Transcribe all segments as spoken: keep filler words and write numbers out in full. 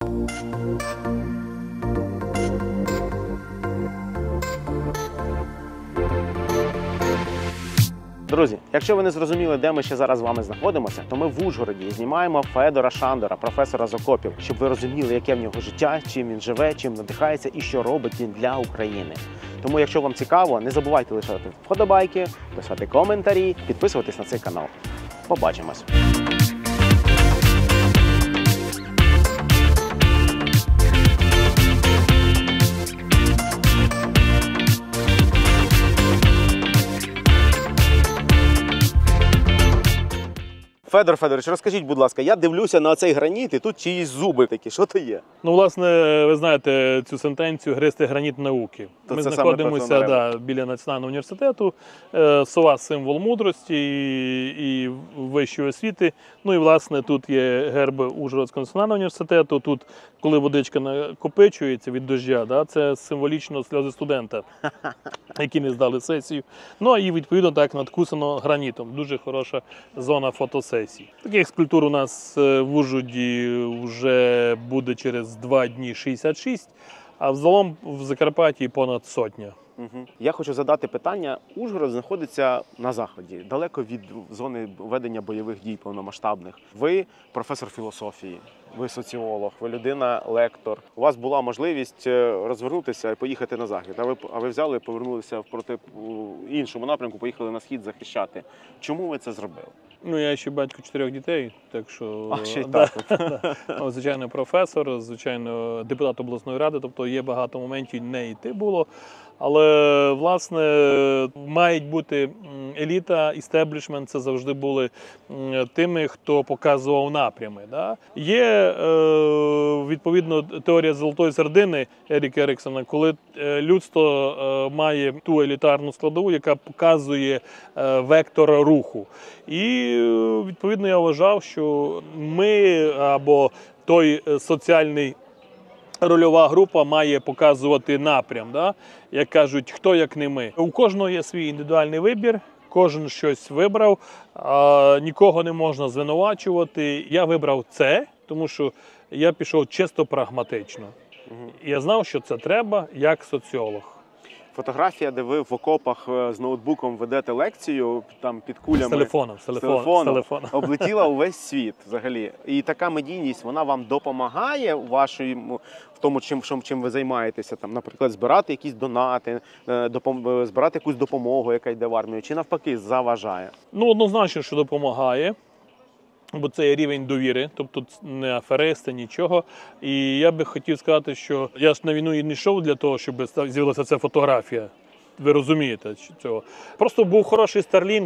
Друзі, якщо ви не зрозуміли, де ми ще зараз з вами знаходимося, то ми в Ужгороді знімаємо Федора Шандора, професора з окопів, щоб ви розуміли, яке в нього життя, чим він живе, чим надихається і що робить він для України. Тому, якщо вам цікаво, не забувайте лишати вподобайки, писати коментарі, підписуватись на цей канал. Побачимось! Федор Федорович, розкажіть, будь ласка, я дивлюся на цей граніт, і тут чиїсь зуби такі. Що то є? Ну, власне, ви знаєте цю сентенцію «гризти граніт науки». То Ми знаходимося да, біля Національного університету. Сова – символ мудрості і, і вищої освіти. Ну і, власне, тут є герб Ужгородського національного університету. Тут, коли водичка накопичується від дождя, да, це символічно сльози студента, які не здали сесію. Ну, і, відповідно, так надкусано гранітом. Дуже хороша зона фотосесії. Таких скульптур у нас в Ужгороді вже буде через два дні шістдесят шість, а взагалом в Закарпатті понад сотня. Угу. Я хочу задати питання. Ужгород знаходиться на заході, далеко від зони ведення бойових дій повномасштабних. Ви професор філософії, ви соціолог, ви людина-лектор. У вас була можливість розвернутися і поїхати на захід, а ви, а ви взяли і повернулися в проти іншому напрямку, поїхали на схід захищати. Чому ви це зробили? Ну, я ще батько чотирьох дітей, так що, а, ще й да, так. да. Звичайно, професор, звичайно, депутат обласної ради, тобто є багато моментів не йти було. Але, власне, мають бути еліта, істеблішмент, це завжди були тими, хто показував напрями. Да? Є, відповідно, теорія золотої середини Еріка Еріксона, коли людство має ту елітарну складову, яка показує вектор руху. І, відповідно, я вважав, що ми або той соціальний рольова група має показувати напрям, да? Як кажуть, хто як не ми. У кожного є свій індивідуальний вибір, кожен щось вибрав, а нікого не можна звинувачувати. Я вибрав це, тому що я пішов чисто прагматично. Угу. Я знав, що це треба як соціолог. Фотографія, де ви в окопах з ноутбуком ведете лекцію, там під кулями, з телефоном, з телефон, з телефоном, з телефоном. облетіла увесь світ взагалі. І така медійність, вона вам допомагає у вашій, в тому, чим, чим ви займаєтеся, там, наприклад, збирати якісь донати, допом... збирати якусь допомогу, яка йде в армію, чи навпаки заважає? Ну, однозначно, що допомагає. Бо це є рівень довіри, тобто не аферисти, нічого. І я би хотів сказати, що я ж на війну і не йшов для того, щоб з'явилася ця фотографія. Ви розумієте цього. Просто був хороший Starlink.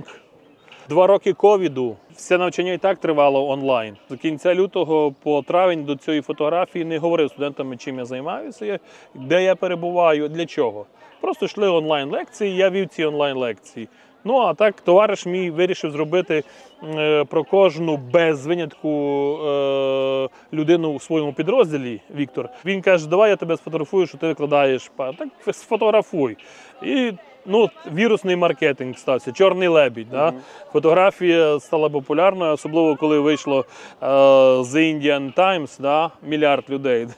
Два роки ковіду, все навчання і так тривало онлайн. До кінця лютого по травень до цієї фотографії не говорив студентами, чим я займаюся, де я перебуваю, для чого. Просто йшли онлайн-лекції, я вів ці онлайн-лекції. Ну, а так, товариш мій вирішив зробити е, про кожну без винятку е, людину у своєму підрозділі, Віктор. Він каже, давай я тебе сфотографую, що ти викладаєш. Так, сфотографуй. І, ну, вірусний маркетинг стався, чорний лебідь. Да? Mm-hmm. Фотографія стала популярною, особливо коли вийшло е, The Indian Times, да? Мільярд людей.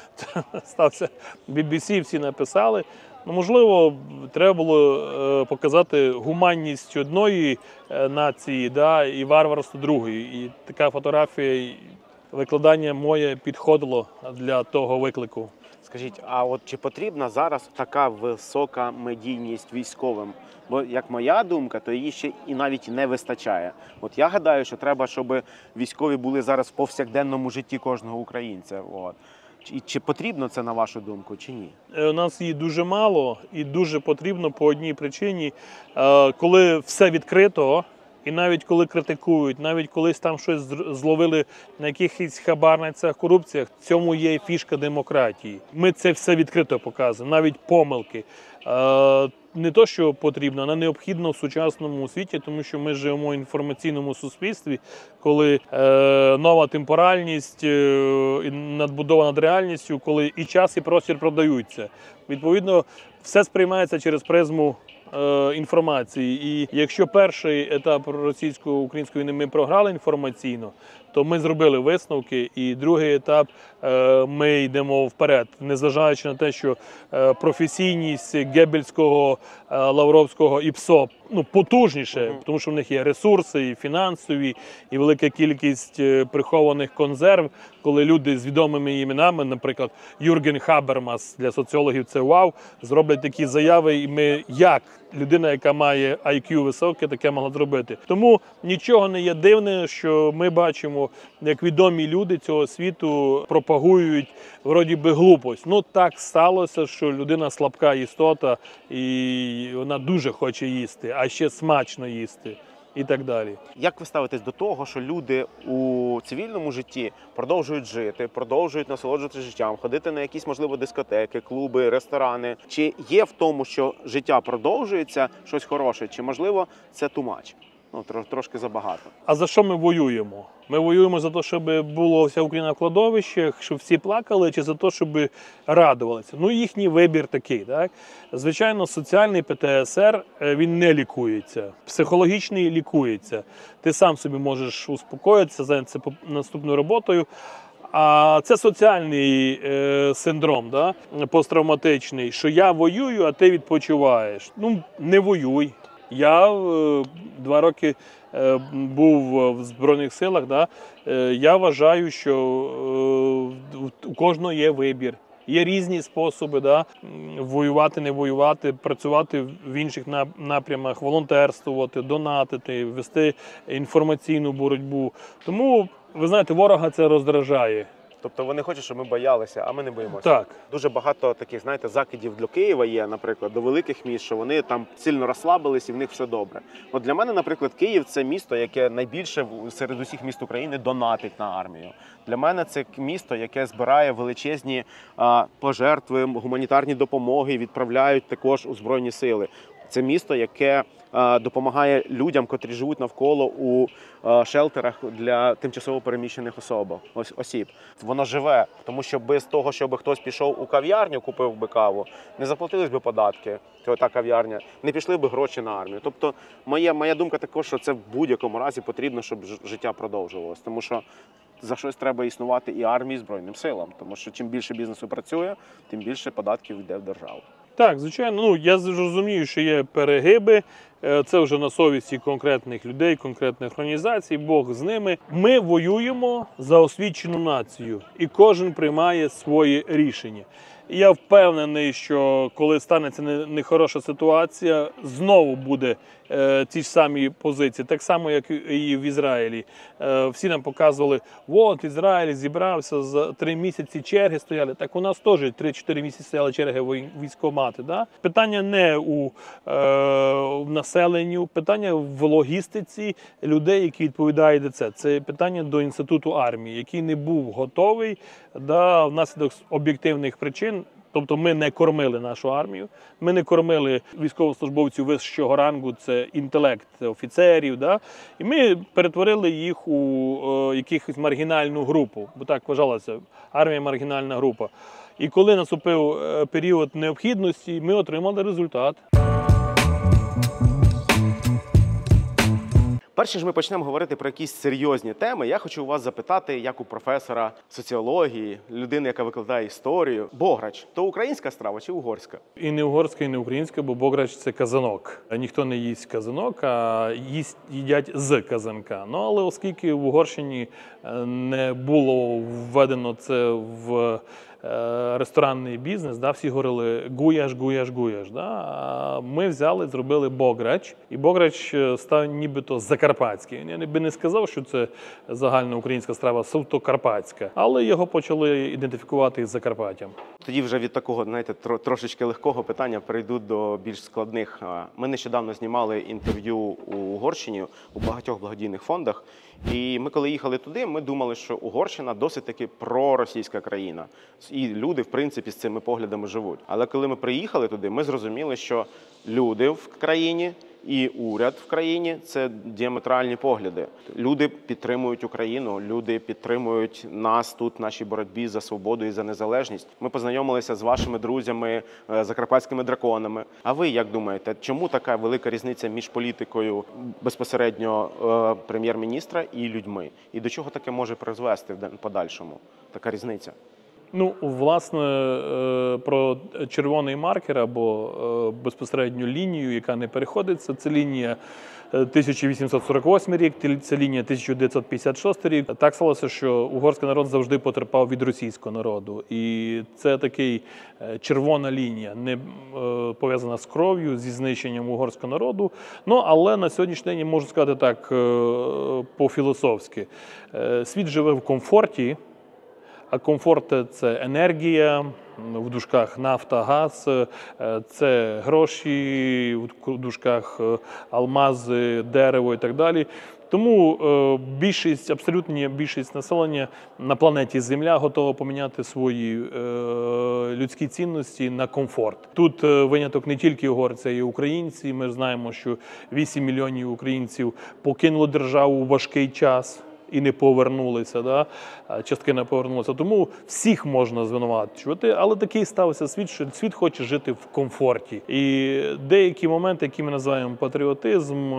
Стався бі бі сі, всі написали. Ну, можливо, треба було е, показати гуманність одної е, нації, да, і варварство другої. І така фотографія, викладання моє підходило для того виклику. Скажіть, а от чи потрібна зараз така висока медійність військовим? Бо, як моя думка, то її ще і навіть не вистачає. От я гадаю, що треба, щоб військові були зараз в повсякденному житті кожного українця. От. І чи потрібно це, на вашу думку, чи ні? У нас її дуже мало і дуже потрібно по одній причині. Коли все відкрито, і навіть коли критикують, навіть колись там щось зловили на якихось хабарницях, корупціях, в цьому є фішка демократії. Ми це все відкрито показуємо, навіть помилки. Не то, що потрібно, але необхідно в сучасному світі, тому що ми живемо в інформаційному суспільстві, коли е, нова темпоральність, е, надбудова над реальністю, коли і час, і простір продаються. Відповідно, все сприймається через призму е, інформації. І якщо перший етап російсько-української війни ми програли інформаційно, то ми зробили висновки. І другий етап е, ми йдемо вперед, незважаючи на те, що е, професійність Геббельського, е, Лавровського і ПСО ну, потужніше, Мгм. тому що в них є ресурси, і фінансові, і велика кількість е, прихованих консерв, коли люди з відомими іменами, наприклад, Юрген Хабермас, для соціологів це вау, зроблять такі заяви, і ми як людина, яка має ай к'ю високе, таке могла зробити. Тому нічого не є дивне, що ми бачимо, як відомі люди цього світу пропагують вроді би глупость. Ну так сталося, що людина слабка істота, і вона дуже хоче їсти, а ще смачно їсти. І так далі. Як ви ставитесь до того, що люди у цивільному житті продовжують жити, продовжують насолоджуватися життям, ходити на якісь, можливо, дискотеки, клуби, ресторани? Чи є в тому, що життя продовжується, щось хороше? Чи, можливо, це too much? Ну, тро- трошки забагато. А за що ми воюємо? Ми воюємо за те, щоб було вся Україна в кладовищах, щоб всі плакали, чи за те, щоб радувалися? Ну, їхній вибір такий. Так? Звичайно, соціальний пе те ес ер, е, він не лікується. Психологічний лікується. Ти сам собі можеш успокоїтися, зайнятися по- наступною роботою. А це соціальний е, синдром, да? Посттравматичний, що я воюю, а ти відпочиваєш. Ну, не воюй. Я е, два роки е, був в Збройних силах. Да? Е, я вважаю, що е, у кожного є вибір. Є різні способи, да? м, воювати, не воювати, працювати в інших нап- напрямах, волонтерствувати, донатити, вести інформаційну боротьбу. Тому, ви знаєте, ворога це роздражає. Тобто вони хочуть, щоб ми боялися, а ми не боїмося. Так. Дуже багато таких, знаєте, закидів для Києва є, наприклад, до великих міст, що вони там сильно розслабились і в них все добре. От для мене, наприклад, Київ – це місто, яке найбільше в- серед усіх міст України донатить на армію. Для мене це місто, яке збирає величезні а, пожертви, гуманітарні допомоги, відправляють також у Збройні сили. Це місто, яке а, допомагає людям, котрі живуть навколо у а, шелтерах для тимчасово переміщених особ, ось, осіб. Воно живе, тому що без того, щоб хтось пішов у кав'ярню, купив би каву, не заплатились би податки, то та кав'ярня, не пішли би гроші на армію. Тобто моя, моя думка також, що це в будь-якому разі потрібно, щоб ж- життя продовжувалось. Тому що за щось треба існувати і армії, і Збройним силам. Тому що чим більше бізнесу працює, тим більше податків йде в державу. Так, звичайно, ну я зрозумію, що є перегиби. е, Це вже на совісті конкретних людей, конкретних організацій, Бог з ними. Ми воюємо за освічену націю, і кожен приймає своє рішення. І я впевнений, що коли станеться не- нехороша ситуація, знову буде е, ті ж самі позиції, так само, як і в Ізраїлі. Е, всі нам показували, от Ізраїль зібрався, за три місяці черги стояли. Так у нас теж три-чотири місяці стояли черги вой- військкомати. Да? Питання не у е, в населенні, питання в логістиці людей, які відповідають за це. Це питання до інституту армії, який не був готовий, да, внаслідок об'єктивних причин. Тобто ми не кормили нашу армію, ми не кормили військовослужбовців вищого рангу, це інтелект офіцерів, да? І ми перетворили їх у е, якихось маргінальну групу, бо так вважалося, армія маргінальна група. І коли наступив е, період необхідності, ми отримали результат. Перш ніж ми почнемо говорити про якісь серйозні теми, я хочу у вас запитати, як у професора соціології, людини, яка викладає історію, бограч – то українська страва чи угорська? І не угорська, і не українська, бо бограч – це казанок. Ніхто не їсть казанок, а їсть, їдять з казанка. Ну, але оскільки в Угорщині е, не було введено це в е, ресторанний бізнес, да, всі говорили гуяш, гуяш, гуяш. Да? А ми взяли, зробили бограч. І бограч е, став нібито закарпатський. Я би не сказав, що це загальна українська страва, суто карпатська. Але його почали ідентифікувати із Закарпаттям. Тоді вже від такого, знаєте, тро- трошечки легкого питання перейду до більш складних. А, Ми нещодавно знімали інтерв'ю у Угорщині у багатьох благодійних фондах. І ми, коли їхали туди, ми думали, що Угорщина досить таки проросійська країна. І люди, в принципі, з цими поглядами живуть. Але коли ми приїхали туди, ми зрозуміли, що люди в країні і уряд в країні – це діаметральні погляди. Люди підтримують Україну, люди підтримують нас тут в нашій боротьбі за свободу і за незалежність. Ми познайомилися з вашими друзями, закарпатськими драконами. А ви як думаєте, чому така велика різниця між політикою безпосередньо прем'єр-міністра і людьми? І до чого таке може призвести в подальшому, така різниця? Ну, власне, про червоний маркер або безпосередню лінію, яка не переходиться, це лінія тисяча вісімсот сорок восьмий рік, це лінія тисяча дев'ятсот п'ятдесят шостий рік. Так сталося, що угорський народ завжди потерпав від російського народу. І це такий червона лінія, не пов'язана з кров'ю, зі знищенням угорського народу. Ну, але на сьогоднішній день, я можу сказати так, по-філософськи. Світ живе в комфорті. А комфорт – це енергія, в дужках нафта, газ, це гроші, в дужках алмази, дерево і так далі. Тому більшість, абсолютна більшість населення на планеті Земля готова поміняти свої людські цінності на комфорт. Тут виняток не тільки угорці, а й українці. Ми знаємо, що вісім мільйонів українців покинули державу у важкий час і не повернулися, да? Частина повернулася. Тому всіх можна звинувачувати, але такий стався світ, що світ хоче жити в комфорті. І деякі моменти, які ми називаємо патріотизм,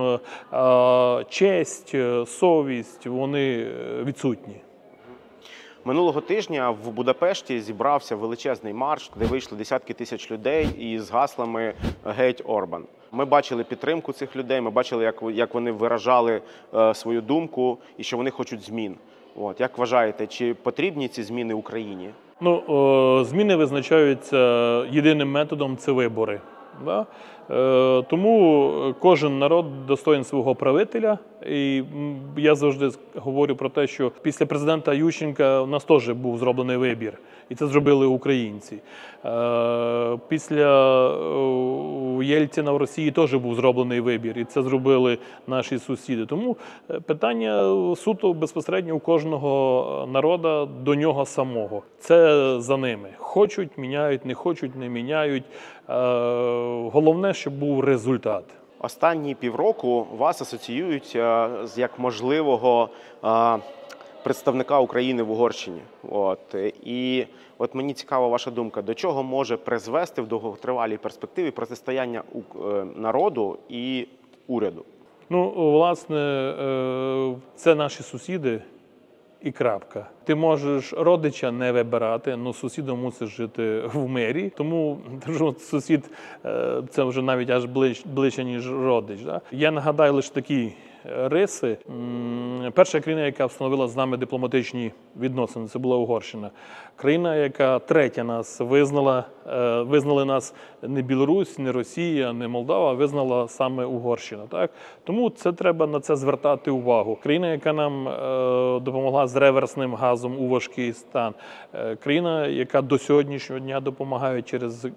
честь, совість, вони відсутні. Минулого тижня в Будапешті зібрався величезний марш, де вийшли десятки тисяч людей із гаслами «Геть Орбан». Ми бачили підтримку цих людей, ми бачили, як, як вони виражали е, свою думку і що вони хочуть змін. От, як вважаєте, чи потрібні ці зміни Україні? Ну, о, зміни визначаються єдиним методом – це вибори. Да? Е, тому кожен народ достоїн свого правителя. І я завжди говорю про те, що після президента Ющенка у нас теж був зроблений вибір. І це зробили українці. Е, після Єльцина в Росії теж був зроблений вибір. І це зробили наші сусіди. Тому питання суто безпосередньо у кожного народу до нього самого. Це за ними. Хочуть – міняють, не хочуть – не міняють. Е, головне, щоб був результат. Останні півроку вас асоціюють з як можливого представника України в Угорщині. От. І от мені цікава ваша думка, до чого може призвести в довготривалій перспективі протистояння народу і уряду? Ну, власне, це наші сусіди. І крапка. Ти можеш родича не вибирати, але сусідом мусиш жити в мирі. Тому сусід – це вже навіть аж ближче, ближче ніж родич. Да? Я нагадаю лише такі риси. Перша країна, яка встановила з нами дипломатичні відносини, це була Угорщина. Країна, яка третя нас визнала, визнали нас не Білорусь, не Росія, не Молдова, а визнала саме Угорщина. Так? Тому це треба на це звертати увагу. Країна, яка нам допомогла з реверсним газом у важкий стан. Країна, яка до сьогоднішнього дня допомагає через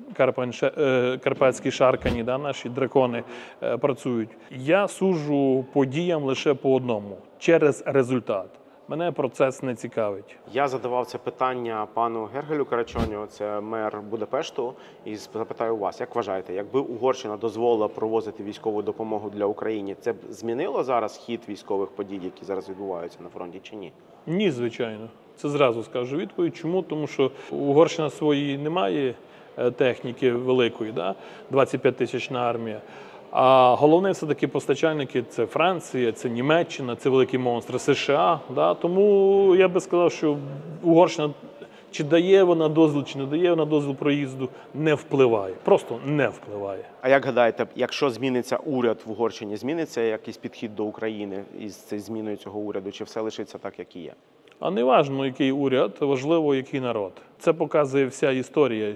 карпатські шаркані, да, наші дракони працюють. Я суджу подіям лише по одному – через результат. Мене процес не цікавить. Я задавав це питання пану Гергелю Карачоню, це мер Будапешту, і запитаю вас, як вважаєте, якби Угорщина дозволила провозити військову допомогу для України, це б змінило зараз хід військових подій, які зараз відбуваються на фронті, чи ні? Ні, звичайно. Це зразу скажу відповідь. Чому? Тому що Угорщина своєї не має техніки великої, да? двадцятип'ятитисячна армія. А головне все-таки постачальники – це Франція, це Німеччина, це великі монстри США. Да? Тому я би сказав, що Угорщина, чи дає вона дозвіл, чи не дає вона дозвіл проїзду, не впливає. Просто не впливає. А як гадаєте, якщо зміниться уряд в Угорщині, зміниться якийсь підхід до України із цією зміною цього уряду, чи все лишиться так, як і є? А не важливо, який уряд, важливо, який народ. Це показує вся історія,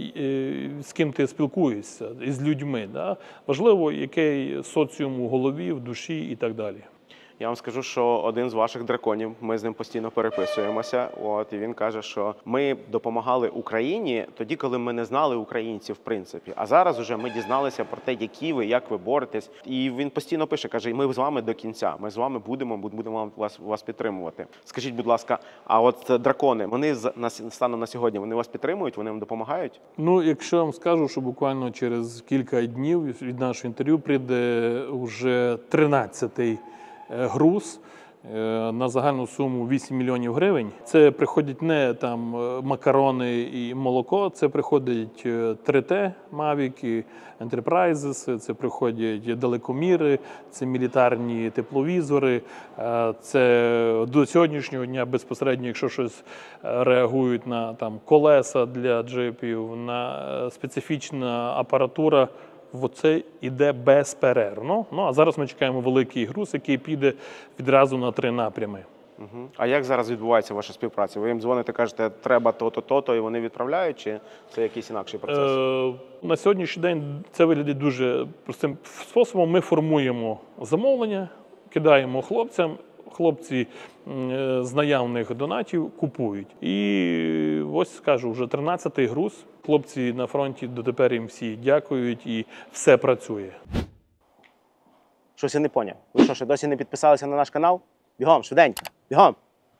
з ким ти спілкуєшся, із людьми. Да? Важливо, який соціум у голові, в душі і так далі. Я вам скажу, що один з ваших драконів, ми з ним постійно переписуємося. От і він каже, що ми допомагали Україні тоді, коли ми не знали українців, в принципі. А зараз уже ми дізналися про те, які ви, як ви боретесь. І він постійно пише, каже: ми з вами до кінця. Ми з вами будемо, будемо вас вас підтримувати. Скажіть, будь ласка, а от дракони, вони на станом на сьогодні, вони вас підтримують, вони вам допомагають? Ну, якщо я вам скажу, що буквально через кілька днів від нашого інтерв'ю прийде вже тринадцятий груз на загальну суму вісім мільйонів гривень. Це приходять не там макарони і молоко, це приходять три Т Mavic, Enterprises, це приходять далекоміри, це мілітарні тепловізори, це до сьогоднішнього дня безпосередньо, якщо щось реагують на там колеса для джипів, на специфічна апаратура, це йде безперервно. Ну, а зараз ми чекаємо великий груз, який піде відразу на три напрями. Угу. А як зараз відбувається ваша співпраця? Ви їм дзвоните, кажете, треба то-то, то-то, і вони відправляють, чи це якийсь інакший процес? Е, на сьогоднішній день це виглядає дуже простим способом. Ми формуємо замовлення, кидаємо хлопцям, хлопці з наявних донатів купують. І ось, скажу, вже тринадцятий груз. Хлопці на фронті дотепер їм всі дякують і все працює. Щось я не поняв. Ви що, ще досі не підписалися на наш канал? Бігом, швиденько, бігом!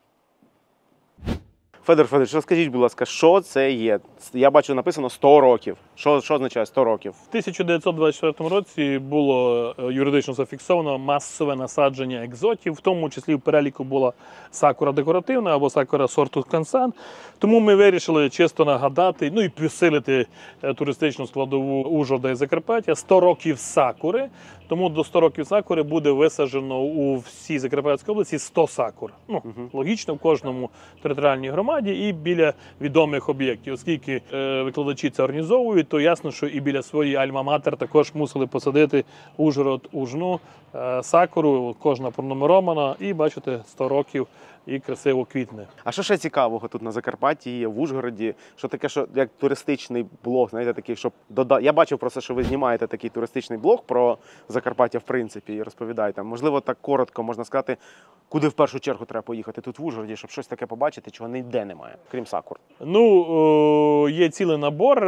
Федор Федорович, розкажіть, будь ласка, що це є? Я бачу, написано сто років. Що, що означає сто років? В тисяча дев'ятсот двадцять четвертому році було юридично зафіксовано масове насадження екзотів, в тому числі в переліку була сакура декоративна або сакура сорту кансан. Тому ми вирішили чисто нагадати, ну і підсилити туристичну складову Ужгорода і Закарпаття. сто років сакури. Тому до ста років сакури буде висаджено у всій Закарпатській області сто сакур. Ну, угу. Логічно, в кожному територіальній громаді і біля відомих об'єктів. Оскільки е, викладачі це організовують, то ясно, що і біля своєї альма-матер також мусили посадити Ужгород, Ужну, е, сакуру, кожна пронумерована, і бачите, сто років і красиво квітне. А що ще цікавого тут на Закарпатті є, в Ужгороді? Що таке, що як туристичний блог, знаєте, такий, щоб додати. Я бачив просто, що ви знімаєте такий туристичний блог про Закарпаття, в принципі, і розповідаєте. Можливо, так коротко можна сказати, куди в першу чергу треба поїхати тут в Ужгороді, щоб щось таке побачити, чого ніде немає, крім сакур. Ну, о, є цілий набор.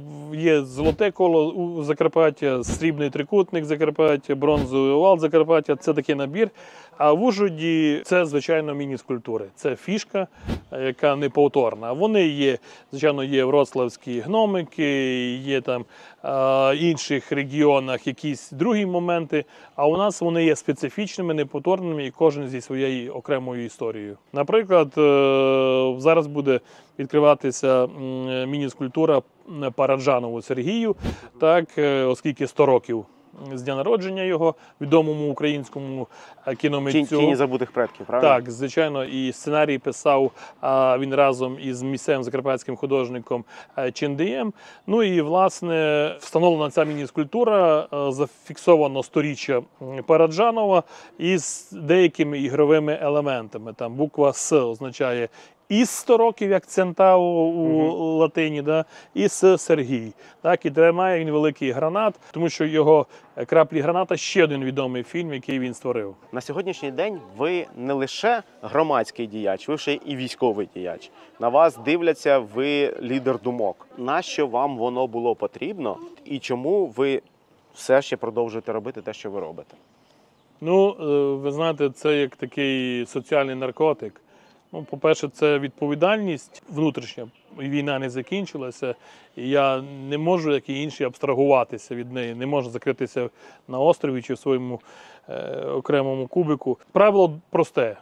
Є золоте коло у Закарпаття, срібний трикутник Закарпаття, бронзовий овал Закарпаття. Це такий набір. А в Ужгороді це, звичайно, міні-скульптури. Це фішка, яка неповторна. Вони є, звичайно, є вроцлавські гномики, є там в інших регіонах якісь другі моменти, а у нас вони є специфічними, неповторними і кожен зі своєю окремою історією. Наприклад, зараз буде відкриватися міні-скульптура Параджанову Сергію, так, оскільки сто років з дня народження його, відомому українському кіномитцю. Тіні забутих предків, правильно? Так, звичайно, і сценарій писав а, він разом із місцевим закарпатським художником Чиндеєм. Ну і, власне, встановлена ця міні-скульптура, зафіксовано сторіччя Параджанова із деякими ігровими елементами. Там буква С означає із сто років, як Центавр у uh-huh. латині, да, і С Сергій. Так, і тримає він великий гранат, тому що його «Краплі граната» – ще один відомий фільм, який він створив. На сьогоднішній день ви не лише громадський діяч, ви ще і військовий діяч. На вас дивляться, ви лідер думок. Нащо вам воно було потрібно і чому ви все ще продовжуєте робити те, що ви робите? Ну, ви знаєте, це як такий соціальний наркотик. Ну, по-перше, це відповідальність внутрішня. Війна не закінчилася, і я не можу, як і інші, абстрагуватися від неї. Не можу закритися на острові чи в своєму е, окремому кубику. Правило просте.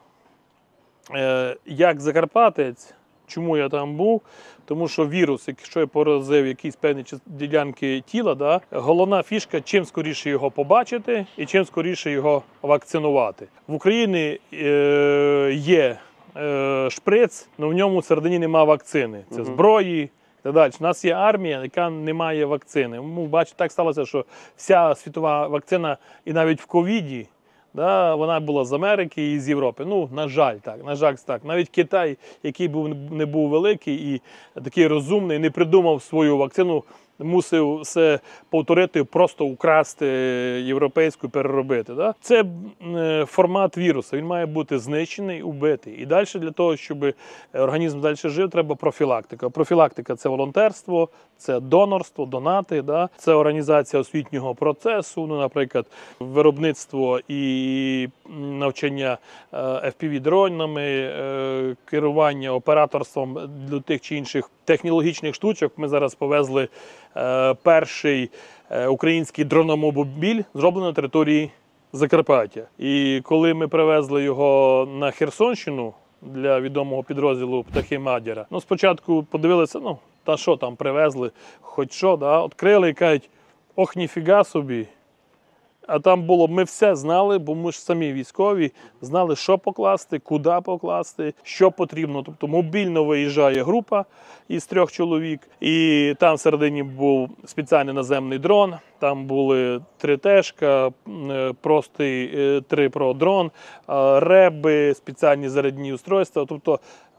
Е, як закарпатець, чому я там був? Тому що вірус, якщо я поразив якісь певні ділянки тіла, да, головна фішка – чим скоріше його побачити і чим скоріше його вакцинувати. В Україні е, є шприц, але в ньому всередині немає вакцини. Це зброї і так далі. У нас є армія, яка не має вакцини. Ну, бачите, так сталося, що вся світова вакцина, і навіть в ковіді, да, вона була з Америки і з Європи. Ну, на жаль, так. На жаль, так. Навіть Китай, який був, не був великий і такий розумний, не придумав свою вакцину мусив все повторити, просто украсти європейську, переробити. Да? Це е, формат віруса, він має бути знищений, убитий. І далі для того, щоб організм далі жив, треба профілактика. Профілактика – це волонтерство, це донорство, донати, да? Це організація освітнього процесу, ну, наприклад, виробництво і навчання еф пі ві-дронами, е, керування операторством до тих чи інших технологічних штучок. Ми зараз повезли е, перший е, український дрономобіль, зроблений на території Закарпаття. І коли ми привезли його на Херсонщину для відомого підрозділу «Птахи Мадяра», ну, спочатку подивилися, ну, та що там привезли, хоч що, да? Відкрили і кажуть, ох, ніфіга собі. А там було, ми все знали, бо ми ж самі військові, знали, що покласти, куди покласти, що потрібно. Тобто мобільно виїжджає група із трьох чоловік, і там всередині був спеціальний наземний дрон, там були три тешка, простий три про дрон, реби, спеціальні зарядні устройства. Тобто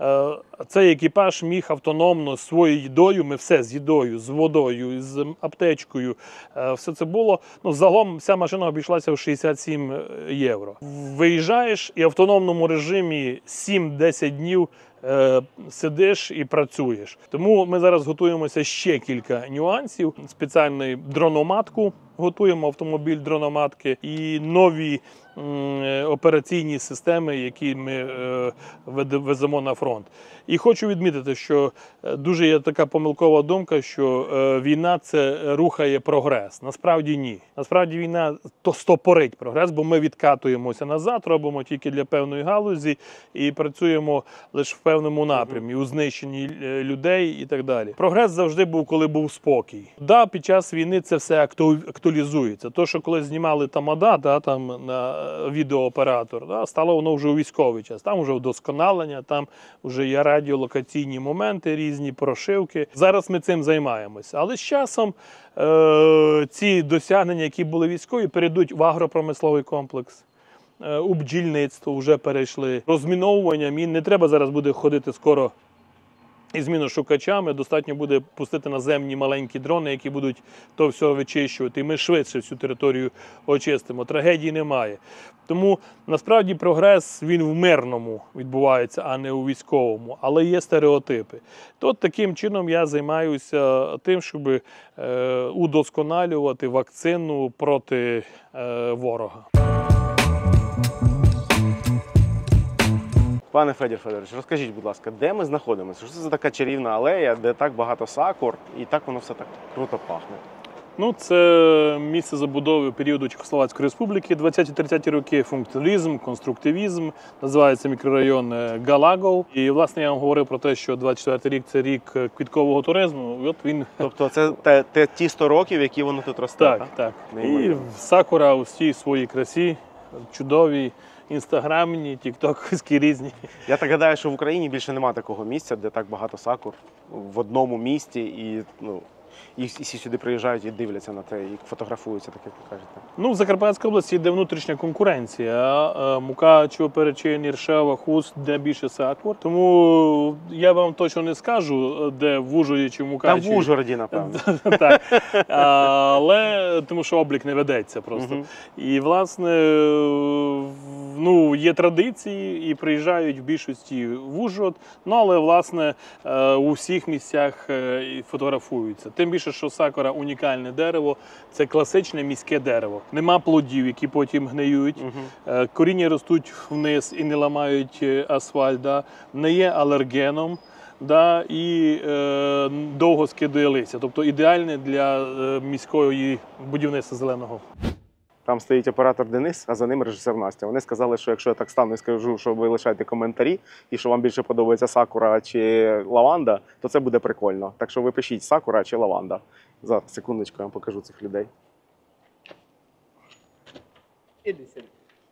цей екіпаж міг автономно своєю їдою, ми все з їдою, з водою, з аптечкою, все це було. Ну, загалом вся машина обійшлася в шістдесят сім євро. Виїжджаєш і в автономному режимі сім-десять днів е, сидиш і працюєш. Тому ми зараз готуємося ще кілька нюансів. Спеціальну дрономатку готуємо, автомобіль дрономатки і нові операційні системи, які ми е, веземо на фронт. І хочу відмітити, що дуже є така помилкова думка, що е, війна – це рухає прогрес. Насправді ні. Насправді війна то стопорить прогрес, бо ми відкатуємося назад, робимо тільки для певної галузі і працюємо лише в певному напрямі, у знищенні людей і так далі. Прогрес завжди був, коли був спокій. Да, під час війни це все актуалізується. То, що коли знімали тамада, да, там на відеооператор, да, стало воно вже у військовий час. Там вже вдосконалення, там вже є радіолокаційні моменти, різні прошивки. Зараз ми цим займаємося. Але з часом е- ці досягнення, які були військові, перейдуть в агропромисловий комплекс. Е- у бджільництво вже перейшли. Розміновування мін. Не треба зараз буде ходити скоро із міношукачами, достатньо буде пустити наземні маленькі дрони, які будуть то все вичищувати. І ми швидше всю територію очистимо. Трагедії немає. Тому, насправді, прогрес, він в мирному відбувається, а не у військовому. Але є стереотипи. То таким чином я займаюся тим, щоб е, удосконалювати вакцину проти е, ворога. Пане Федір Федорович, розкажіть, будь ласка, де ми знаходимося? Що це за така чарівна алея, де так багато сакур і так воно все так круто пахне? Ну, це місце забудови періоду Чехословацької Республіки, двадцяті-тридцяті роки, функціоналізм, конструктивізм, називається мікрорайон Галагов. І, власне, я вам говорив про те, що двадцять четвертий рік – це рік квіткового туризму. І от він... Тобто це те, те, ті сто років, які воно тут росте? Так, так. так. Неймовірно. І сакура у всій своїй красі, чудові, інстаграмні, тіктоківські різні. Я так гадаю, що в Україні більше немає такого місця, де так багато сакур в одному місті, і, ну, і всі сюди приїжджають і дивляться на те, і фотографуються, так як ви кажете. Ну, в Закарпатській області йде внутрішня конкуренція. Мукачево, Перечин, Іршава, Хуст, де більше сакур. Тому я вам точно не скажу, де в Ужгороді чи в Мукачеві. Там в Ужгороді, напевно. Так. Але тому що облік не ведеться просто. І, власне, ну, є традиції і приїжджають в більшості в Ужгород, ну, але, власне, у всіх місцях фотографуються. Тим більше, що сакура – унікальне дерево, це класичне міське дерево. Нема плодів, які потім гниють, угу. коріння ростуть вниз і не ламають асфальт, да? Не є алергеном. Да, і е, довго скидує листя, тобто ідеальне для е, міської будівництва зеленого. Там стоїть оператор Денис, а за ним режисер Настя. Вони сказали, що якщо я так стану і скажу, що ви лишаєте коментарі, і що вам більше подобається сакура чи лаванда, то це буде прикольно. Так що ви пишіть, сакура чи лаванда. За секундочку я вам покажу цих людей. Іди сюди.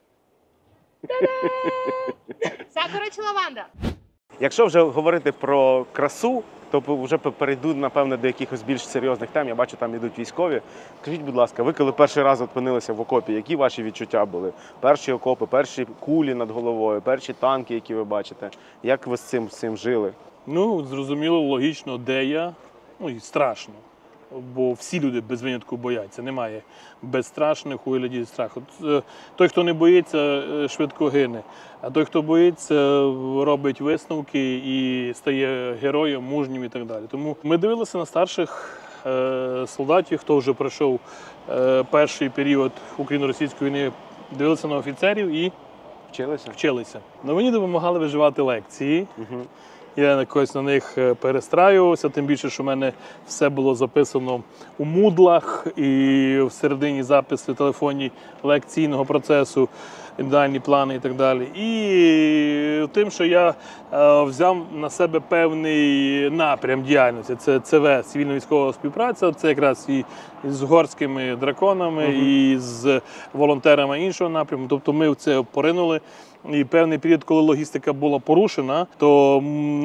Сакура чи лаванда? Якщо вже говорити про красу, то вже перейду, напевне, до якихось більш серйозних тем. Я бачу, там йдуть військові. Скажіть, будь ласка, ви коли перший раз опинилися в окопі, які ваші відчуття були? Перші окопи, перші кулі над головою, перші танки, які ви бачите. Як ви з цим, з цим жили? Ну, зрозуміло, логічно, де я. Ну, і страшно. бо всі люди без винятку бояться. Немає безстрашних у вигляді страху. Той, хто не боїться, швидко гине. А той, хто боїться, робить висновки і стає героєм, мужнім і так далі. Тому ми дивилися на старших е, солдатів, хто вже пройшов е, перший період Україно-російської війни, дивилися на офіцерів і Вчилися? вчилися. Но мені допомагали виживати лекції. Угу. Я якось на них перестраювався, тим більше, що в мене все було записано у мудлах і всередині записи телефонні лекційного процесу, індивідуальні плани і так далі. І тим, що я е, взяв на себе певний напрям діяльності. Це ЦВ, цивільно-військова співпраця, це якраз і з горськими драконами, Мгм. і з волонтерами іншого напряму. Тобто ми в це поринули. І певний період, коли логістика була порушена, то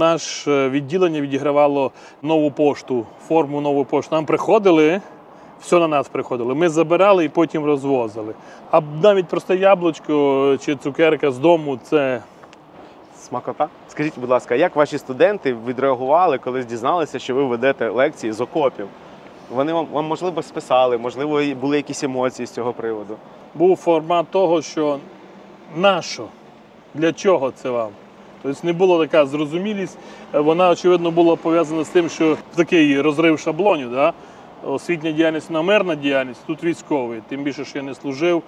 наше відділення відігравало нову пошту, форму нової пошти. Нам приходили, все на нас приходило. Ми забирали і потім розвозили. А навіть просто яблучко чи цукерка з дому – це Смакота. Скажіть, будь ласка, як ваші студенти відреагували, коли дізналися, що ви ведете лекції з окопів? Вони вам, вам можливо, списали, можливо, були якісь емоції з цього приводу? був формат того, що нащо, для чого це вам? Тобто не була така зрозумілість, вона, очевидно, була пов'язана з тим, що такий розрив шаблонів, да? Освітня діяльність на мирна діяльність, тут військовий. Тим більше, що я не служив,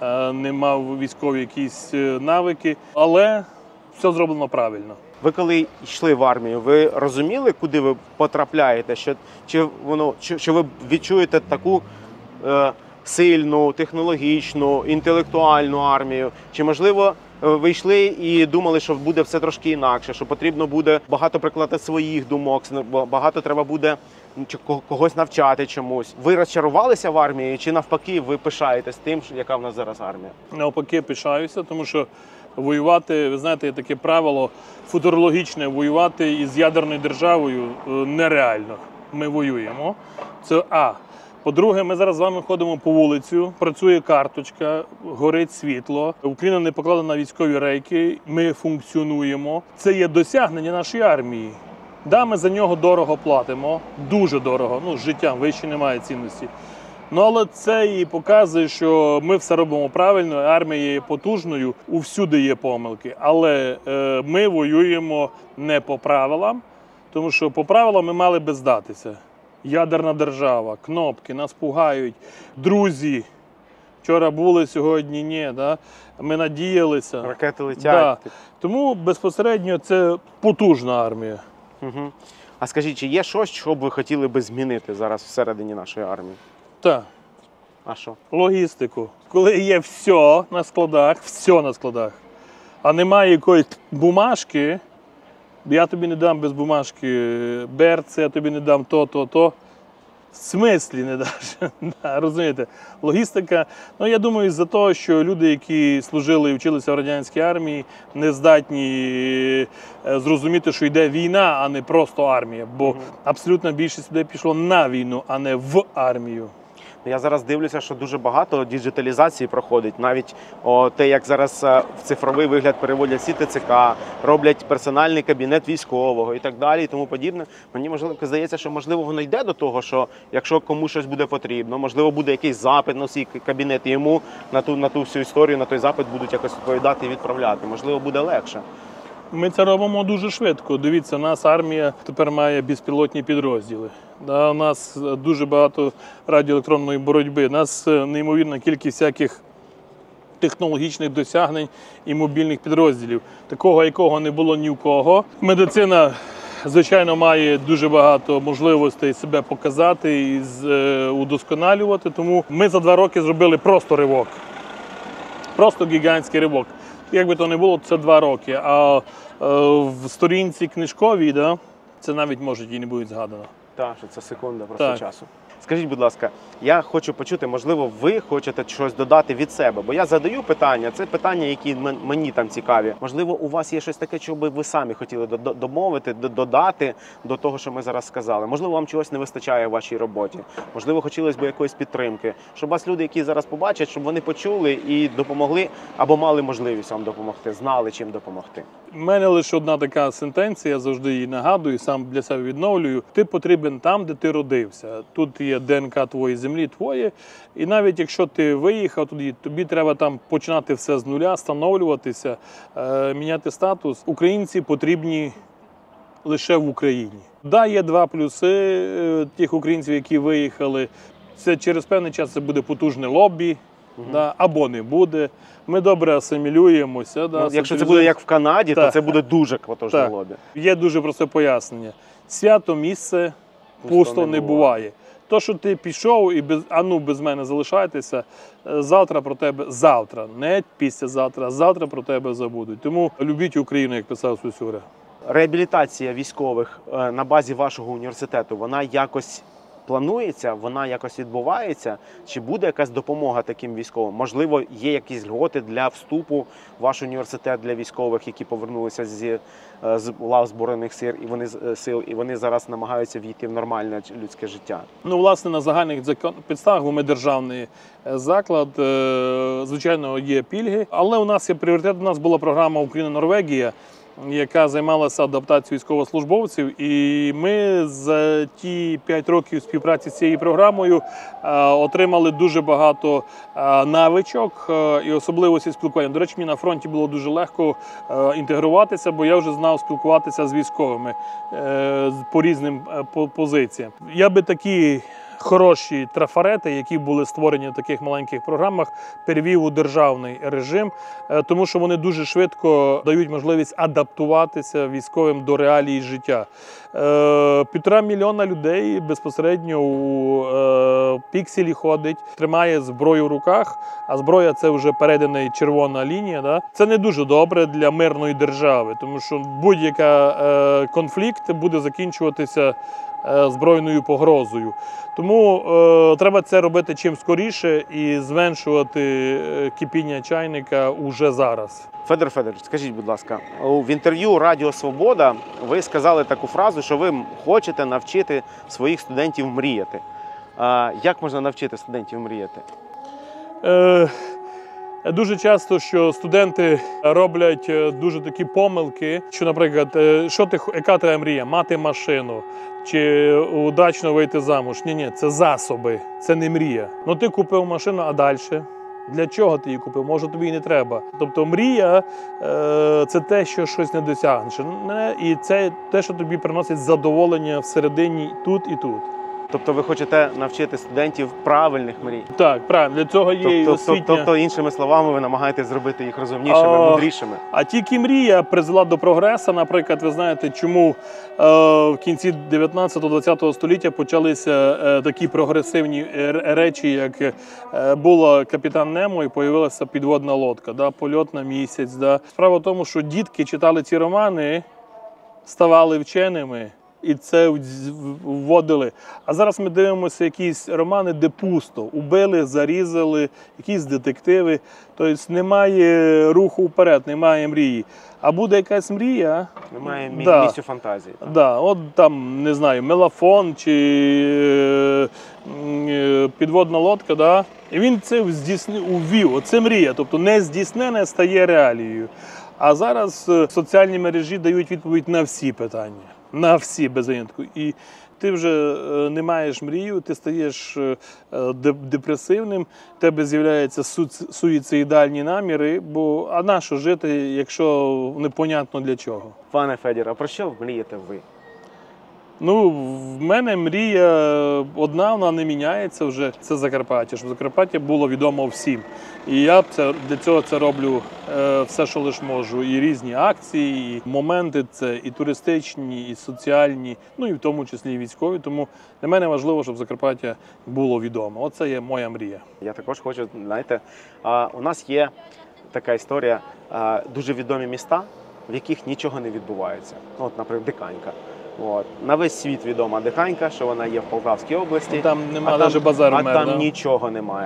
не мав військові якісь навики, але все зроблено правильно. Ви коли йшли в армію, ви розуміли, куди ви потрапляєте? Що, чи воно, чи, що ви відчуєте таку е, сильну, технологічну, інтелектуальну армію? Чи, можливо, ви йшли і думали, що буде все трошки інакше, що потрібно буде багато прикладати своїх думок, багато треба буде когось навчати чомусь? Ви розчарувалися в армії, чи навпаки ви пишаєтесь тим, яка в нас зараз армія? Навпаки, пишаюся, тому що воювати, ви знаєте, є таке правило футурологічне, воювати із ядерною державою нереально. Ми воюємо. Це А. По-друге, ми зараз з вами ходимо по вулицю, працює карточка, горить світло, Україна не покладена на військові рейки, ми функціонуємо. Це є досягнення нашої армії. Да, ми за нього дорого платимо, дуже дорого, ну, з життям вище немає цінності. Ну, але це і показує, що ми все робимо правильно, армія є потужною, усюди є помилки. Але е, ми воюємо не по правилам, тому що по правилам ми мали би здатися. Ядерна держава, кнопки, нас пугають, друзі. Вчора були, сьогодні ні. Да? Ми надіялися. Ракети летять. Да. Тому безпосередньо це потужна армія. Угу. А скажіть, чи є щось, що б ви хотіли би змінити зараз всередині нашої армії? Так. А що? Логістику. Коли є все на складах, все на складах, а немає якоїсь бумажки, я тобі не дам без бумажки берце, я тобі не дам то, то, то. В смислі не даш. Розумієте? Логістика, ну я думаю, з-за того, що люди, які служили і вчилися в радянській армії, не здатні зрозуміти, що йде війна, а не просто армія. Бо угу. абсолютна більшість людей пішло на війну, а не в армію. Я зараз дивлюся, що дуже багато діджиталізації проходить. Навіть о, те, як зараз в цифровий вигляд переводять всі ТЦК, роблять персональний кабінет військового і так далі, і тому подібне. Мені можливо здається, що можливо воно йде до того, що якщо комусь щось буде потрібно, можливо буде якийсь запит на всі кабінети, йому на ту, на ту всю історію, на той запит будуть якось відповідати і відправляти. Можливо, буде легше. Ми це робимо дуже швидко. Дивіться, у нас армія тепер має безпілотні підрозділи. Да, у нас дуже багато радіоелектронної боротьби. У нас неймовірна кількість всяких технологічних досягнень і мобільних підрозділів. Такого, якого не було ні в кого. Медицина, звичайно, має дуже багато можливостей себе показати і удосконалювати. Тому ми за два роки зробили просто ривок. Просто гігантський ривок. Як би то не було, це два роки. А е, в сторінці книжковій, да, це навіть, може, і не буде згадано. Так, що це секунда просто так. часу. Скажіть, будь ласка, я хочу почути, можливо, ви хочете щось додати від себе, бо я задаю питання, це питання, які мені там цікаві. Можливо, у вас є щось таке, що би ви самі хотіли домовити, додати до того, що ми зараз сказали. Можливо, вам чогось не вистачає в вашій роботі. Можливо, хотілося б якоїсь підтримки. Щоб вас люди, які зараз побачать, щоб вони почули і допомогли, або мали можливість вам допомогти, знали, чим допомогти. У мене лише одна така сентенція, я завжди її нагадую, сам для себе відновлюю. Ти потрібен потрібен там, де ти родився. Тут є ДНК твоєї землі, твоє. І навіть якщо ти виїхав туди, тобі треба там починати все з нуля, встановлюватися, е, міняти статус. Українці потрібні лише в Україні. Да, є два плюси е, тих українців, які виїхали. Це через певний час це буде потужне лобі, угу. да, або не буде. Ми добре асимілюємося. Да, ну, якщо це буде як в Канаді, так. то це буде дуже потужне так. лобі. Є дуже просте пояснення. Свято місце пусто, пусто не, не буває. буває. То, що ти пішов і без, а ну без мене залишайтеся, завтра про тебе, завтра, не післязавтра, завтра про тебе забудуть. Тому любіть Україну, як писав Сусюра. Реабілітація військових на базі вашого університету, вона якось планується, вона якось відбувається? Чи буде якась допомога таким військовим? Можливо, є якісь льготи для вступу в ваш університет для військових, які повернулися з, з лав Збройних сил, і вони сил, і вони зараз намагаються війти в нормальне людське життя? Ну, власне, на загальних підставах, бо ми державний заклад, звичайно, є пільги, але у нас є пріоритет, у нас була програма Україна-Норвегія, яка займалася адаптацією військовослужбовців. І ми за ті п'ять років співпраці з цією програмою отримали дуже багато навичок і особливості спілкування. До речі, мені на фронті було дуже легко інтегруватися, бо я вже знав спілкуватися з військовими по різним позиціям. Я би такі хороші трафарети, які були створені в таких маленьких програмах, перевів у державний режим, тому що вони дуже швидко дають можливість адаптуватися військовим до реалій життя. Півтора мільйона людей безпосередньо у пікселі ходить, тримає зброю в руках, а зброя – це вже передана червона лінія. Да? Це не дуже добре для мирної держави, тому що будь-який конфлікт буде закінчуватися збройною погрозою. Тому е, треба це робити чим скоріше і зменшувати кипіння чайника уже зараз. Федор Федорович, скажіть, будь ласка, в інтерв'ю Радіо Свобода ви сказали таку фразу, що ви хочете навчити своїх студентів мріяти. А як можна навчити студентів мріяти? Е... Дуже часто, що студенти роблять дуже такі помилки, що, наприклад, що ти, яка твоя мрія? Мати машину чи удачно вийти замуж? Ні-ні, це засоби, це не мрія. Ну ти купив машину, а далі? Для чого ти її купив? Може тобі і не треба. Тобто мрія – це те, що щось не досягнеш. І це те, що тобі приносить задоволення всередині тут і тут. Тобто ви хочете навчити студентів правильних мрій? Так, правильно. Для цього є тобто, освітня... Тобто, іншими словами, ви намагаєтесь зробити їх розумнішими, а, мудрішими? А тільки мрія призвела до прогресу. Наприклад, ви знаєте, чому е, в кінці дев'ятнадцятого-двадцятого століття почалися е, такі прогресивні речі, як е, була Капітан Немо і появилася підводна лодка, да, польот на місяць. Да. Справа в тому, що дітки читали ці романи, ставали вченими, і це вводили. А зараз ми дивимося якісь романи, де пусто. Убили, зарізали, якісь детективи. Тобто немає руху вперед, немає мрії. А буде якась мрія... Немає мі да, місцю фантазії. Так, да, от там, не знаю, мелафон чи е, підводна лодка. Да? І він це здійснив, увів. Оце мрія. Тобто не здійснене стає реалією. А зараз соціальні мережі дають відповідь на всі питання. На всі, без винятку. І ти вже не маєш мрію, ти стаєш депресивним, в тебе з'являються суїцидальні наміри, бо а на що жити, якщо непонятно для чого? Пане Федір, а про що мрієте ви? Ну, в мене мрія одна, вона не міняється вже. Це Закарпаття, щоб Закарпаття було відомо всім. І я це, для цього це роблю е, все, що лише можу. І різні акції, і моменти це і туристичні, і соціальні, ну і в тому числі і військові. Тому для мене важливо, щоб Закарпаття було відомо. Оце є моя мрія. Я також хочу, знаєте, а, у нас є така історія, а, дуже відомі міста, в яких нічого не відбувається. От, наприклад, Диканька. От. На весь світ відома Диканька, що вона є в Полтавській області. Там немає а навіть там, базару А мер, там да? нічого немає.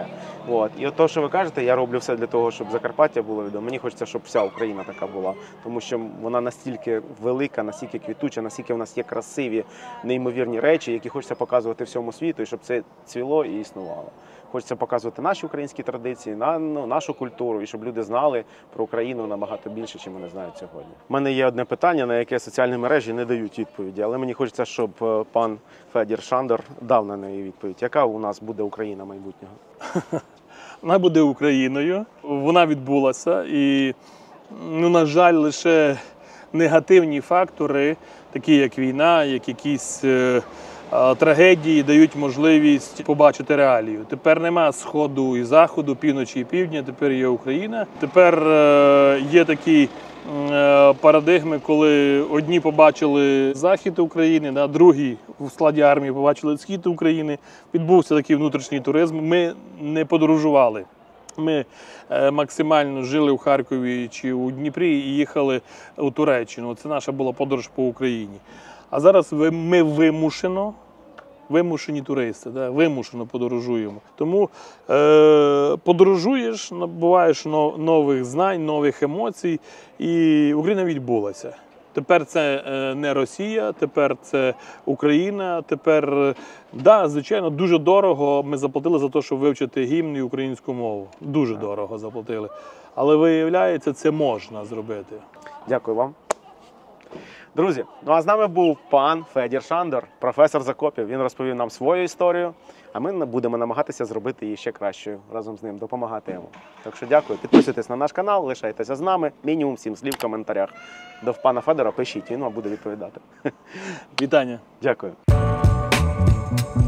От. І от те, що ви кажете, я роблю все для того, щоб Закарпаття було відомо. Мені хочеться, щоб вся Україна така була, тому що вона настільки велика, настільки квітуча, настільки в нас є красиві, неймовірні речі, які хочеться показувати всьому світу, і щоб це цвіло і існувало. Хочеться показувати наші українські традиції, на, ну, нашу культуру, і щоб люди знали про Україну набагато більше, ніж вони знають сьогодні. У мене є одне питання, на яке соціальні мережі не дають відповіді, але мені хочеться, щоб е, пан Федір Шандор дав на неї відповідь. Яка у нас буде Україна майбутнього? Вона буде Україною, вона відбулася, і, ну, на жаль, лише негативні фактори, такі як війна, як якісь е, е, трагедії, дають можливість побачити реалію. Тепер нема сходу і заходу, півночі і півдня, тепер є Україна. Тепер е, є такі е, парадигми, коли одні побачили захід України, да, другі в складі армії побачили схід України. Відбувся такий внутрішній туризм. Ми не подорожували. Ми е, максимально жили в Харкові чи у Дніпрі і їхали у Туреччину. Це наша була подорож по Україні. А зараз ви- ми вимушено, вимушені туристи, да, вимушено подорожуємо. Тому е, подорожуєш, набуваєш но- нових знань, нових емоцій, і Україна відбулася. Тепер це е, не Росія, тепер це Україна, тепер, е, да, звичайно, дуже дорого ми заплатили за те, щоб вивчити гімн і українську мову. Дуже дорого заплатили. Але виявляється, це можна зробити. Дякую вам. Друзі, ну а з нами був пан Федір Шандор, професор Закопів. Він розповів нам свою історію, а ми будемо намагатися зробити її ще кращою разом з ним, допомагати йому. Так що дякую. Підписуйтесь на наш канал, лишайтеся з нами. Мінімум сім слів в коментарях. До пана Федора пишіть, він вам буде відповідати. Вітання! Дякую.